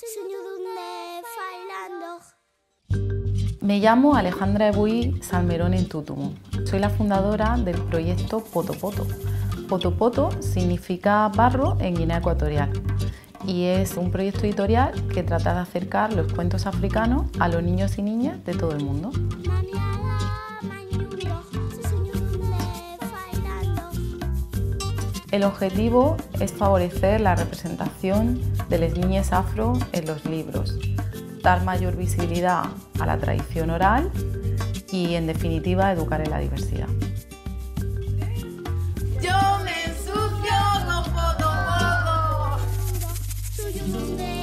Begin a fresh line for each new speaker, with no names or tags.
Me llamo Alejandra Ebuí Salmerón en Tútumo. Soy la fundadora del proyecto Potopoto. Potopoto significa barro en Guinea Ecuatorial y es un proyecto editorial que trata de acercar los cuentos africanos a los niños y niñas de todo el mundo. El objetivo es favorecer la representación de las niñas afro en los libros, dar mayor visibilidad a la tradición oral y, en definitiva, educar en la diversidad.
Yo me ensucio con Potopoto.